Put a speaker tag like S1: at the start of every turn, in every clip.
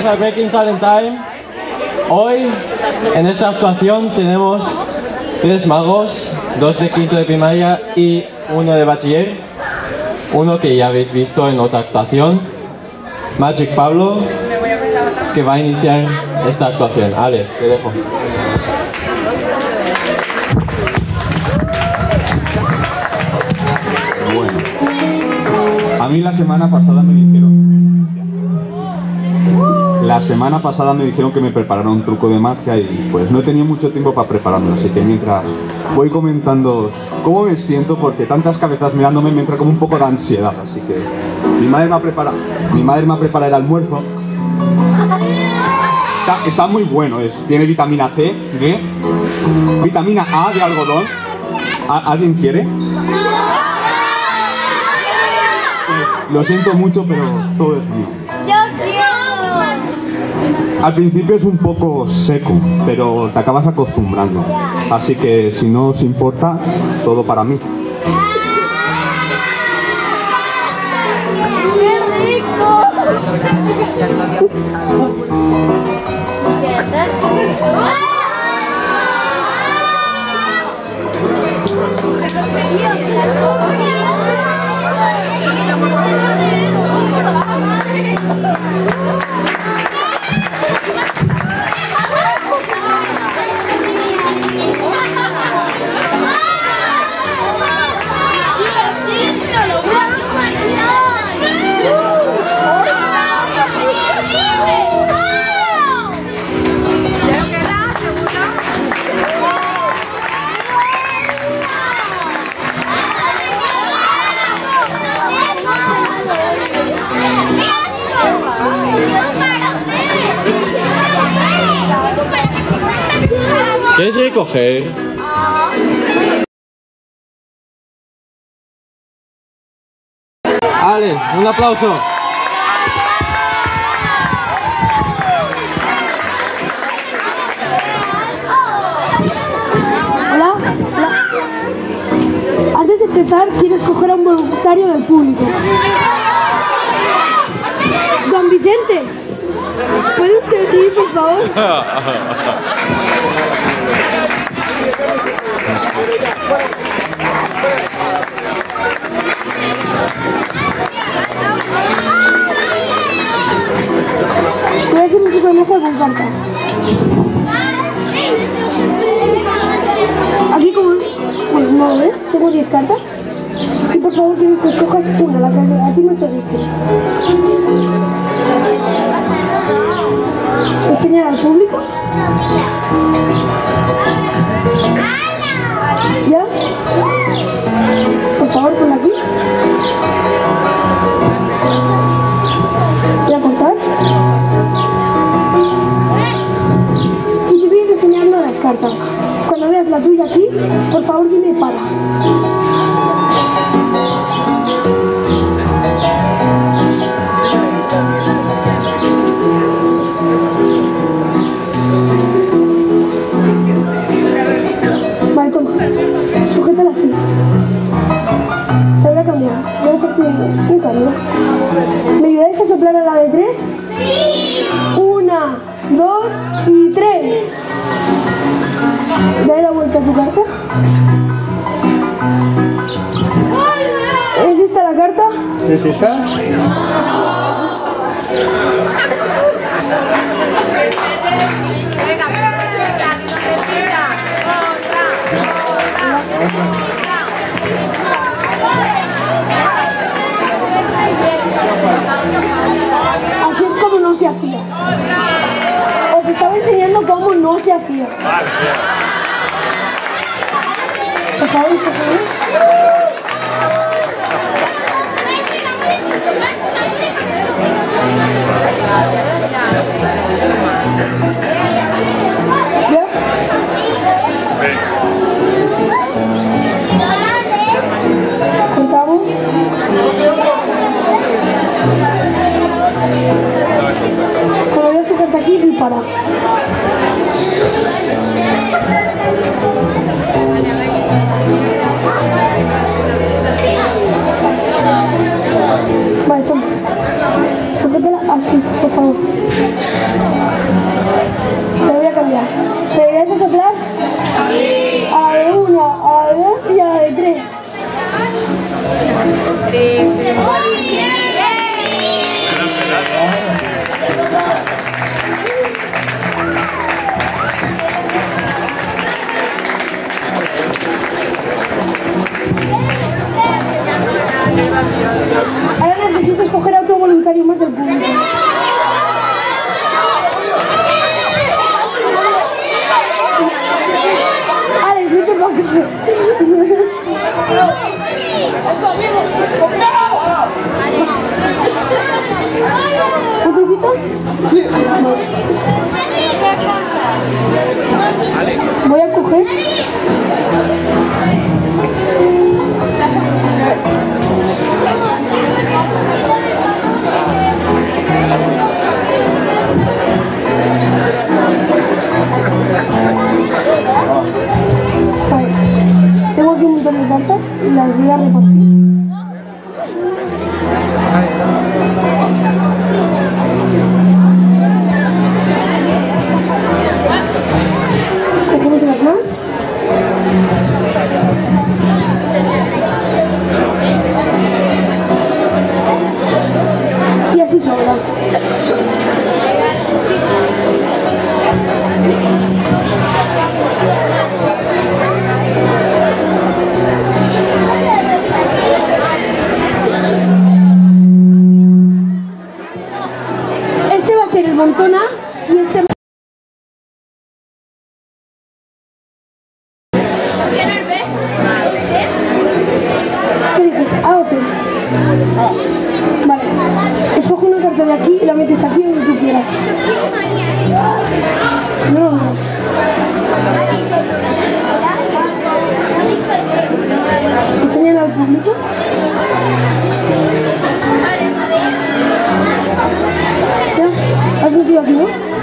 S1: a Breaking Talent Time. Hoy, en esta actuación, tenemos 3 magos, 2 de quinto de primaria y 1 de bachiller. Uno que ya habéis visto en otra actuación, Magic Pablo, que va a iniciar esta actuación. Ale, te dejo.
S2: Bueno, a mí la semana pasada me dijeron que me preparara un truco de magia y pues no he tenido mucho tiempo para prepararlo, así que mientras voy comentando cómo me siento, porque tantas cabezas mirándome me entra como un poco de ansiedad, así que mi madre me ha preparado el almuerzo. Está muy bueno, tiene vitamina C, D, vitamina A de algodón. ¿Alguien quiere? Lo siento mucho, pero todo es mío. Al principio es un poco seco, pero te acabas acostumbrando. Así que si no os importa, todo para mí.
S1: ¿Quieres recoger? Ale, un aplauso.
S3: Hola. Antes de empezar, quiero escoger a un voluntario del público. Don Vicente, ¿puede usted ir, por favor? Voy a hacer un truco de magia con cartas. Aquí como... Bueno, ¿no lo ves? Tengo 10 cartas. Y por favor quiero que escojas una, la que a ti más te guste. ¿Enseñar al público? ¿Ya? Por favor, ponla aquí. ¿Voy a cortar? Y te voy a enseñarlo las cartas. Cuando veas la tuya aquí, por favor dime para. Vale, toma. Sujétala así. Te voy a cambiar. Voy a hacerte un cambio. ¿Me ayudáis a soplar a la de 3? ¡Sí! 1, 2 y 3. Dale la vuelta a tu carta. ¿Es esta la carta?
S2: ¿Es esta?
S3: Así es como no se hacía. Os estaba enseñando cómo no se hacía. Por favor, por favor. ¿Ya? ¿Contamos? Cuando veas tu carta aquí y para. Vale, toma. Sujétala así, por favor. Voy a coger. Vale. Tengo aquí un montón de cartas y las voy a repartir. ¿Cogemos unas más? Y así sobra. Este va a ser el montón A y este... ¿Qué dices? ¿A o C? Vale. Escoge una carta de aquí y la metes aquí donde tú quieras. No. Enséñala al público. ¿Ya? ¿Has metido aquí, no?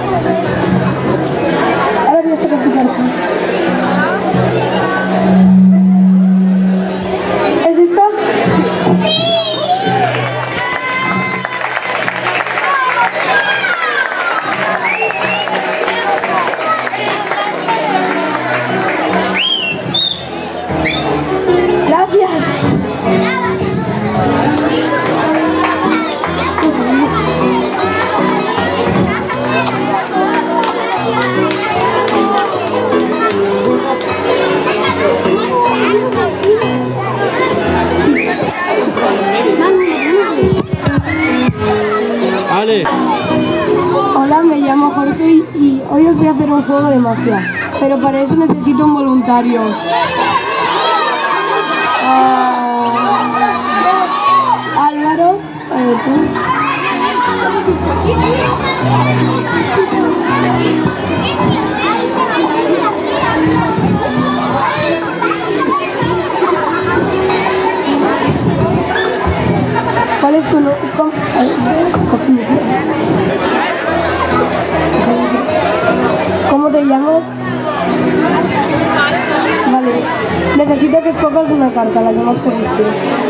S3: Ahora voy a sacar tu carta. ¿Es esta? ¡Sí! Gracias.
S1: Ale.
S3: Hola, me llamo Jorge y hoy os voy a hacer un juego de magia, pero para eso necesito un voluntario. Álvaro, tú. ¿Cuál es tu nombre? ¿Cómo te llamas? Vale, necesito que escojas una carta, la que más te guste.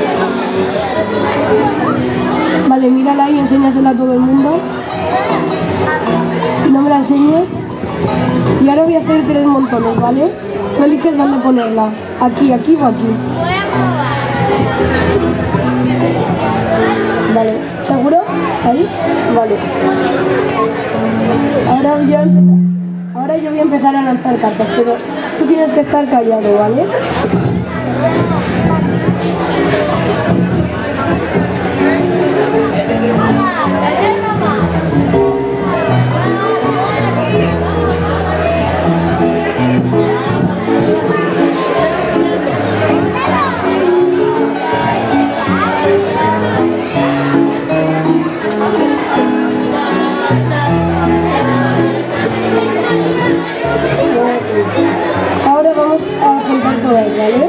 S3: Vale, mírala y enséñasela a todo el mundo. Y no me la enseñes. Y ahora voy a hacer 3 montones, ¿vale? Tú eliges dónde ponerla. Aquí, aquí o aquí. Vale, ¿seguro? ¿Ahí? Vale. Ahora yo voy a empezar a lanzar cartas, pero tú tienes que estar callado, ¿vale? Ahora vamos a juntar todas, ¿vale?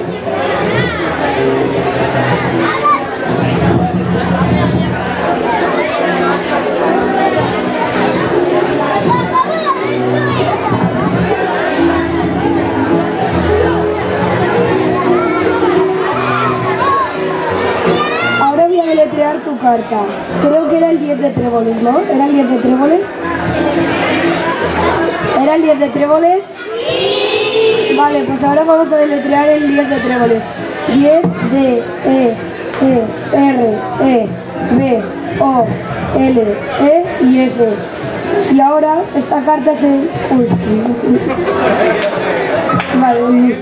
S3: Ahora voy a deletrear tu carta. Creo que era el 10 de tréboles, ¿no? ¿Era el 10 de tréboles? ¿Era el 10 de tréboles? Sí. Vale, pues ahora vamos a deletrear el 10 de tréboles. 10 D E E R E B O L E y S. Y ahora esta carta es el... Uy. Vale.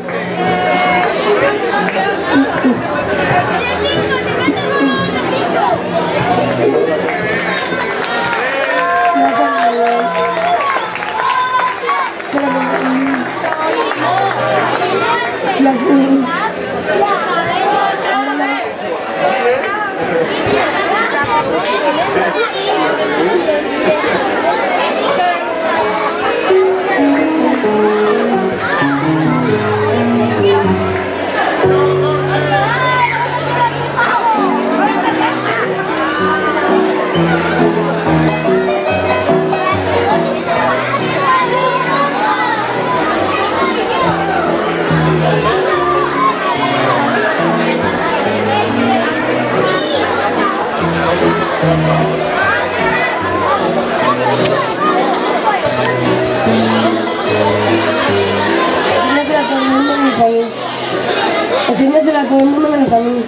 S3: todo el mundo menos a mí.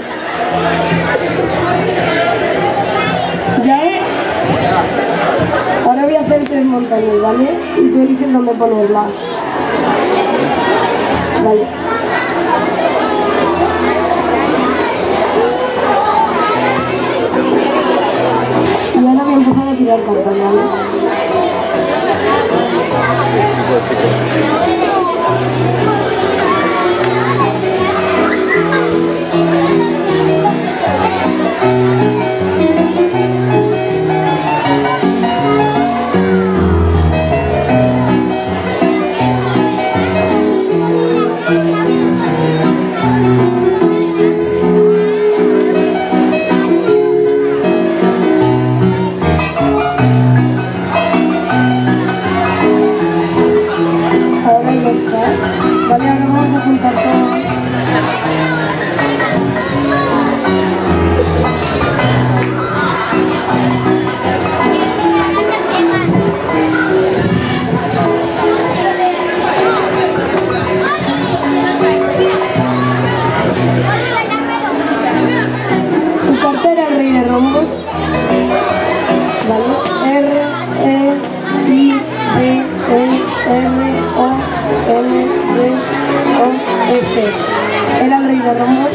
S3: ¿Ya es? Ahora voy a hacer 3 montañas, ¿vale? Y tú eliges dónde ponerlas. Vale. Y ahora voy a empezar a tirar cartas, ¿vale? Vale, ahora vamos a juntar todo. Tu carta era el rey de rombos. Vale, R, E, I, D, E, R, O, L, D, O, F. Era el rey de rombos.